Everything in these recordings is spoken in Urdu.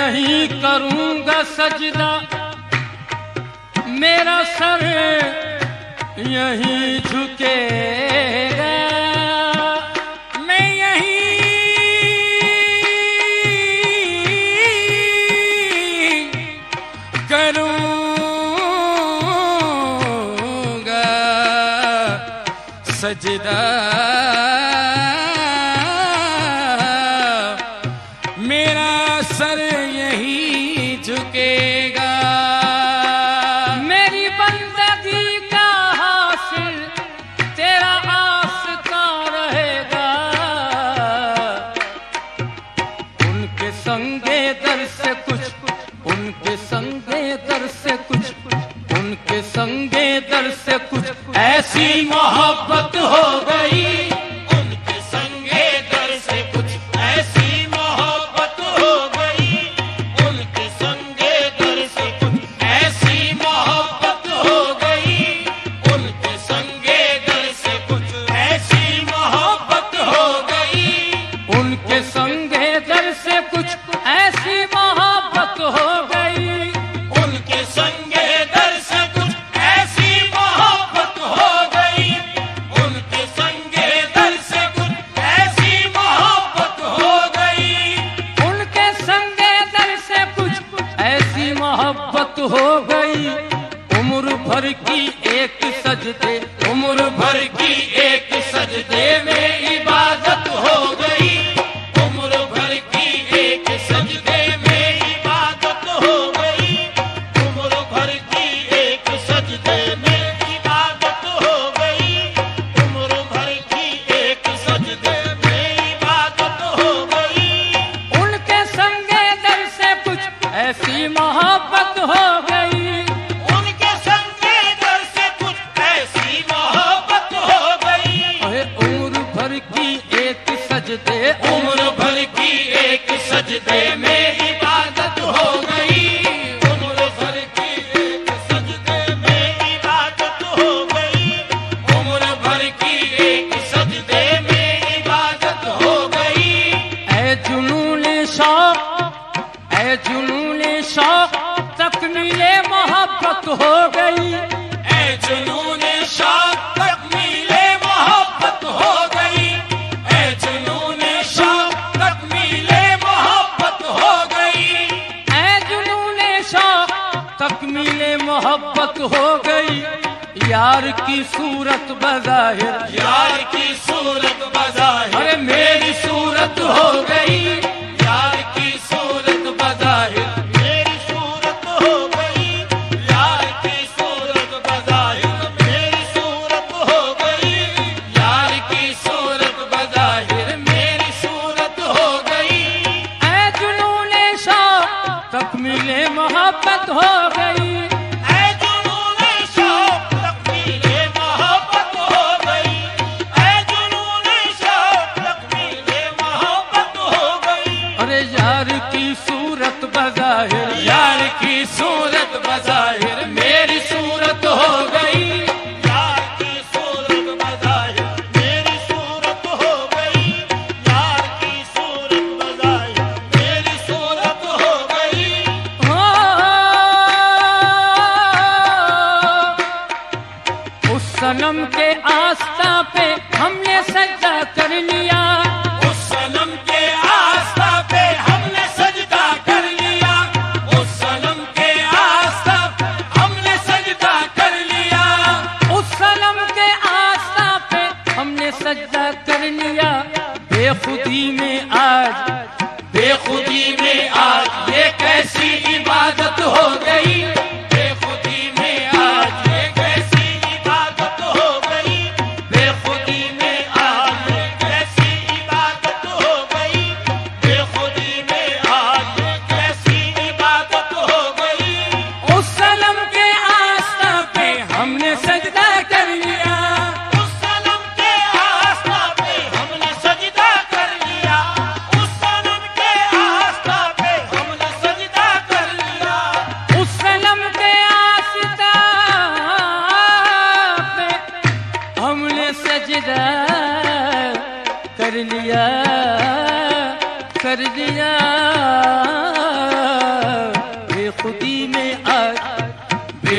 یہیں کروں گا سجدہ، میرا سر یہیں جھکے گا، میں یہیں کروں گا سجدہ، میرا سر یہیں جھکے گا، میری بندگی کا حاصل تیرا آستا رہے گا، ان کے سنگے در سے کچھ، ان کے سنگے در سے کچھ، ان کے سنگے در سے کچھ ایسی محبت ہو گئی، ان کے سنگے در سے کچھ ایسی محبت ہو گئی، ان کے سنگے در سے کچھ ایسی محبت ہو گئی، ان کے سنگے در سے کچھ ایسی محبت ہو گئی، ان کے سنگے در سے کچھ ایسی محبت ہو گئی، ان کے سنگے در سے کچھ ایسی محبت ہو گئی، ان کے سنگے در سے کچھ ایسی محبت ہو گئی، ان کے سنگے در سے کچھ ایسی محبت ہو گئی، عمر بھر کی ایک سجدے، عمر بھر کی ایک سجدے میں عبادت ہو گئی، عمر بھر کی ایک سجدے میں عبادت ہو گئی، عمر بھر کی ایک سجدے میں عبادت ہو گئی، عمر بھر کی ایک سجدے میں عبادت ہو گئی، ان کے سنگے در سے کچھ ایسی محبت ہو گئی، ان کے سنگے در سے کچھ ایسی محبت ہو گئی، عمر بھر کی ایک سجدے، عمر بھر کی ایک سجدے میں عبادت ہو گئی، عمر بھر کی ایک سجدے میں عبادت ہو گئی، عمر بھر کی ایک سجدے میں عبادت ہو گئی، اے جنون شوق، اے جنون شوق تکمیل محبت ہو گئی، اے جنون شوق تکمیل محبت ہو گئی، اے جنون شوق تکمیل محبت ہو گئی، اے جنون شوق تکمیل محبت ہو گئی، یار کی صورت بظاہر، یار کی صورت بظاہر میری صورت ہو گئی، یار کی صورت بظاہر میری صورت ہو گئی، یار کی صورت بظاہر میری صورت ہو گئی، یار کی صورت بظاہر میری صورت ہو گئی، اے جنون شوق تکمیل محبت ہو گئی، اے جنون شوق تکمیل محبت ہو گئی، اے جنون شوق تکمیل محبت ہو گئی، ارے یار کی صورت بظاہر، یار کی صورت بظاہر میری صورت ہو گئی، یار کی صورت بظاہر میری صورت ہو گئی، یار کی صورت بظاہر میری صورت ہو گئی، اس صنم کے آستہ پہ ہم نے سجدہ کر لیا، اس صنم کے آستہ پہ ہم نے سجدہ کر لیا، اس صنم کے آستہ پہ ہم نے سجدہ کر لیا، اس صنم کے آستہ پہ ہم نے سجدہ کر لیا، بے خودی میں آج، بے خودی میں آج یہ کیسی عبادت ہو گئی، بے خودی میں آج یہ کیسی عبادت ہو گئی، بے خودی میں آج یہ کیسی عبادت ہو گئی، بے خودی میں آج یہ کیسی عبادت ہو گئی، اس صنم کے آستہ پہ ہم نے سجدہ کر لیا، اس صنم کے آستہ پہ ہم نے سجدہ کر لیا، اس صنم کے آستہ پہ ہم نے سجدہ کر لیا، اس صنم کے آستہ پہ ہم نے سجدہ کر لیا، کر لیا،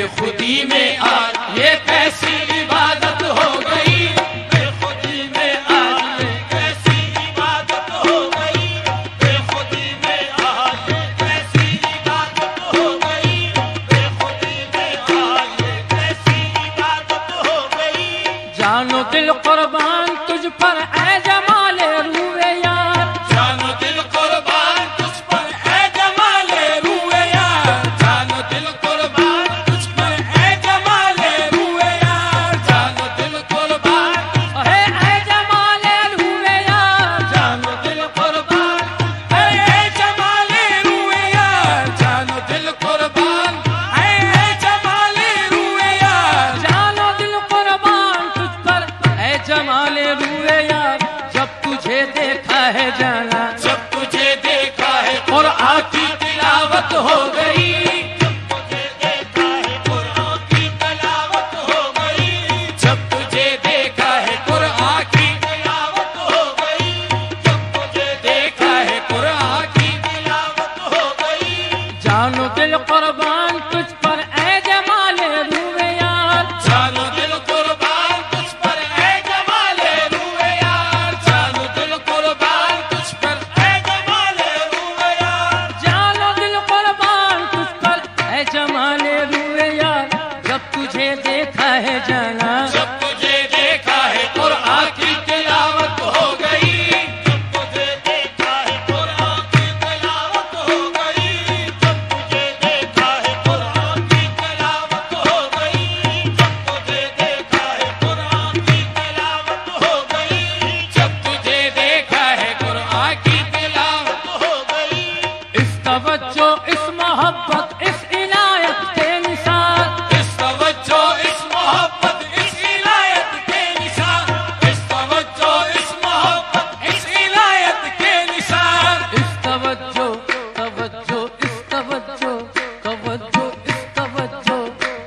خودی میں آج یہ کیسی عبادت ہو گئی، بے خودی میں آج یہ کیسی عبادت ہو گئی، بے خودی میں آج یہ کیسی عبادت ہو گئی، بے خودی میں آج یہ کیسی عبادت ہو گئی۔ جانو دل قربان تجھ پر اے جمال روئے یار، جانو دل قربان تجھ پر اے جمال روئے یار، جانو دل قربان تجھ پر اے جمال روئے یار، جانو دل قربان اے جمال روئے یار، جانو دل قربان اے جمال روئے یار، جانو دل قربان اے جمال روئے یار، جانو دل قربان تجھ پر اے جمال روئے یار، جب تجھے دیکھا ہے جانا، جب تجھے دیکھا ہے قرآن کی تلاوت ہو گئی، جب تجھے دیکھا ہے قرآن کی تلاوت ہو گئی، جب تجھے دیکھا ہے قرآن کی تلاوت ہو گئی، جب تجھے دیکھا ہے قرآن کی تلاوت ہو گئی۔ جانو دل قربان تجھ پر اے جمال روئے یار، جانو دل قربان تجھ پر اے جمال روئے یار، جانو دل قربان تجھ پر اے جمال روئے یار، جانو دل قربان تجھ پر اے جمال روئے یار، جب تجھے دیکھا ہے جانا، جب تجھے دیکھا ہے قرآن کی تلاوت ہو گئی، جب تجھے دیکھا ہے قرآن کی تلاوت ہو گئی، جب تجھے دیکھا ہے قرآن کی تلاوت ہو گئی، جب تجھے دیکھا ہے قرآن کی تلاوت ہو گئی، جب تجھے دیکھا ہے قرآن کی تلاوت ہو گئی۔ اس توجہ اس محبت اس عنایت کے نثار، اس توجہ اس محبت اس عنایت کے نثار، اس توجہ اس محبت اس عنایت کے نثار، اس توجہ توجہ اس توجہ توجہ اس توجہ،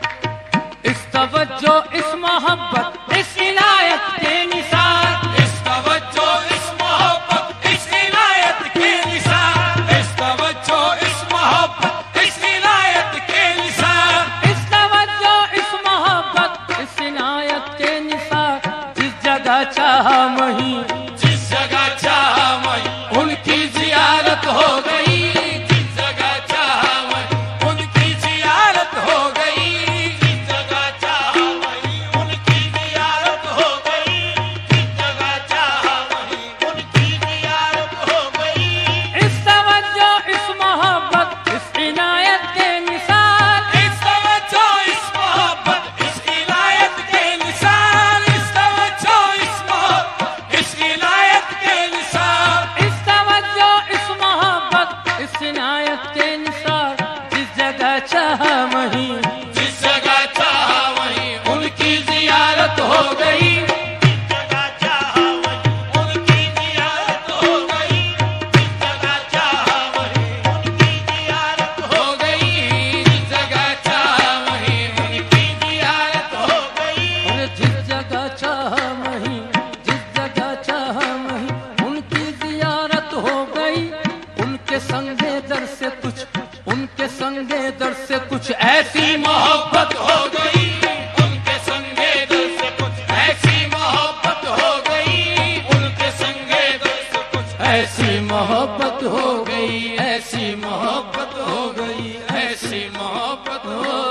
اس توجہ اس محبت اس عنایت کے نثار، اس توجہ اس محبت اس عنایت کے نثار، اس توجہ اس محبت اس عنایت کے نثار، اس توجہ اس محبت اس عنایت کے نثار، جس جگہ چاہا وہیں جس جگہ چاہا وہیں ان کی زیارت ہو گئی، جس جگہ چاہا وہیں ان کی زیارت ہو گئی، جس جگہ چاہا وہیں ان کی زیارت ہو گئی، جس جگہ چاہا وہیں ان کی زیارت ہو گئی۔ اس توجہ اس محبت اس عنایت کے نثار، اس توجہ اس محبت اس عنایت کے نثار، اس توجہ اس محبت اس عنایت کے نثار، اس توجہ اس محبت اس عنایت کے نثار، جس جگہ چاہا وہیں جس جگہ چاہا وہیں ان کی زیارت ہو گئی، جس جگہ چاہا وہیں ان کی زیارت ہو گئی، جس جگہ چاہا وہیں ان کی زیارت ہو گئی، جس جگہ چاہا وہیں ان کی زیارت ہو گئی، اور جس جگہ چاہا وہیں جس جگہ چاہا وہیں ان کی زیارت ہو گئی۔ ان کے سنگے در سے کچھ ان کے سنگے در سے کچھ ایسی محبت ہو گئی، ان کے سنگے در سے کچھ ایسی محبت ہو گئی، ان کے سنگے در سے کچھ ایسی محبت ہو گئی، ایسی محبت ہو گئی، ایسی محبت ہو